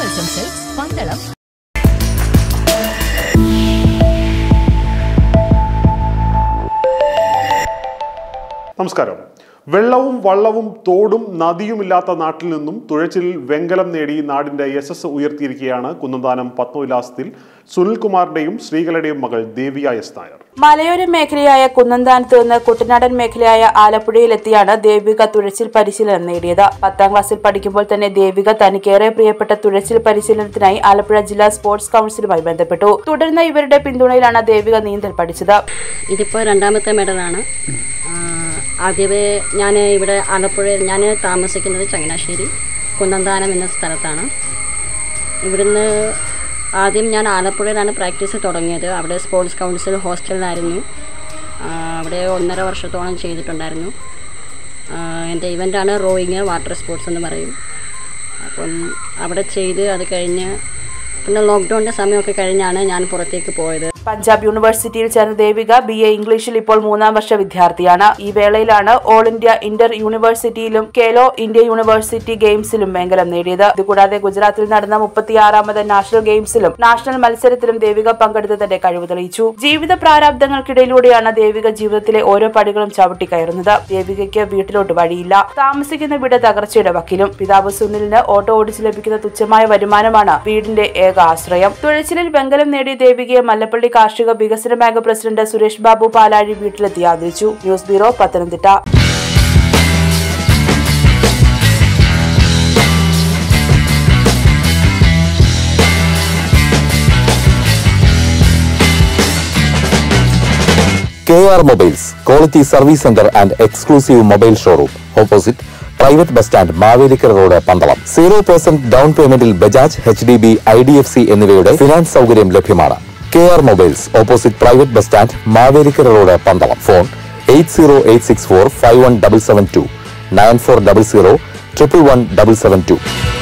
pandalam. നമസ്കാരം. വെള്ളവും വള്ളവും തോടും നദിയുമില്ലാത്ത നാട്ടിൽ നിന്നും തുഴച്ചിലിൽ വെങ്കലം നേടി നാടിന്റെ യശസ് ഉയർത്തിയിരിക്കുകയാണ് കുന്നന്താനം പത്മവിലാസത്തിൽ സുനിൽകുമാറിന്റെയും ശ്രീകലയുടെയും മകൾ ദേവിക എസ് നായർ. മലയോര മേഖലയായ കുന്നന്താനത്ത് നിന്ന് കുട്ടനാടൻ മേഖലയായ ആലപ്പുഴയിലെത്തിയാണ് ദേവിക തുഴച്ചിൽ പരിശീലനം നേടിയത്. 10ാം ക്ലാസ്സിൽ പഠിക്കുമ്പോൾ തന്നെ ദേവിക തനിക്കേറെ പ്രിയപ്പെട്ട തുഴച്ചിൽ പരിശീലനത്തിനായി ആലപ്പുഴ ജില്ലാ സ്പോർട്സ് കൌൺസിലുമായി ബന്ധപ്പെട്ടു. തുടർന്ന് ഇവരുടെ പിന്തുണയിലാണ് ദേവിക നീന്തൽ പഠിച്ചത്. ഇതിപ്പോൾ രണ്ടാമത്തെ മെഡലാണ്. ആദ്യമേ ഞാൻ ഇവിടെ ആലപ്പുഴയിൽ ഞാൻ താമസിക്കുന്നത് ചങ്ങനാശ്ശേരി കുന്നന്താനം എന്ന സ്ഥലത്താണ്. ഇവിടുന്ന് ആദ്യം ഞാൻ ആലപ്പുഴയിലാണ് പ്രാക്ടീസ് തുടങ്ങിയത്. അവിടെ സ്പോർട്സ് കൗൺസിൽ ഹോസ്റ്റലിലായിരുന്നു. അവിടെ 1.5 വർഷത്തോളം ചെയ്തിട്ടുണ്ടായിരുന്നു. എൻ്റെ ഇവൻ്റാണ് റോയിങ്, വാട്ടർ സ്പോർട്സ് എന്ന് പറയും. അപ്പം അവിടെ ചെയ്ത് അത് കഴിഞ്ഞ് പിന്നെ ലോക്ക്ഡൗണിൻ്റെ സമയമൊക്കെ കഴിഞ്ഞാണ് ഞാൻ പുറത്തേക്ക് പോയത്. പഞ്ചാബ് യൂണിവേഴ്സിറ്റിയിൽ ചേർന്ന ദേവിക BA ഇംഗ്ലീഷിൽ ഇപ്പോൾ 3ാം വർഷ വിദ്യാർത്ഥിയാണ്. ഈ വേളയിലാണ് ഓൾ ഇന്ത്യ ഇന്റർ യൂണിവേഴ്സിറ്റിയിലും കേലോ ഇന്ത്യ യൂണിവേഴ്സിറ്റി ഗെയിംസിലും വെങ്കലം നേടിയത്. ഇതുകൂടാതെ ഗുജറാത്തിൽ നടന്ന 36ാമത് നാഷണൽ ഗെയിംസിലും നാഷണൽ മത്സരത്തിലും ദേവിക പങ്കെടുത്ത് തന്റെ കഴിവ് തെളിയിച്ചു. ജീവിത പ്രാരാബ്ദങ്ങൾക്കിടയിലൂടെയാണ് ദേവിക ജീവിതത്തിലെ ഓരോ പടികളും ചവിട്ടിക്കയറുന്നത്. ദേവികയ്ക്ക് വീട്ടിലോട്ട് വഴിയില്ല. താമസിക്കുന്ന വീട് തകർച്ചയുടെ വക്കിലും. പിതാവ് സുനിലിന് ഓട്ടോ ഓടിച്ച് ലഭിക്കുന്ന തുച്ഛമായ വരുമാനമാണ് വീടിന്റെ ഏക ആശ്രയം. തുഴച്ചിലിൽ വെങ്കലം നേടിയ ദേവികയെ മല്ലപ്പള്ളി കാർഷിക വികസന ബാങ്ക് പ്രസിഡന്റ് സുരേഷ് ബാബു പാലാഴി വീട്ടിലെത്തി ആദരിച്ചു. News bureau, Pathanamthitta. KR Mobiles, Quality Service Center and Exclusive Mobile Showroom, opposite Private Bus Stand, Mavelikar Road, Pandalam. 0% down paymentil Bajaj, HDB, IDFC എന്നിവയുടെ ഫിനാൻസ് സൗകര്യം ലഭ്യമാണ്. KR Mobiles, opposite Private Bus Stand, Mavelikar Road, Pandalam. Phone 8086451772 9400 111 772.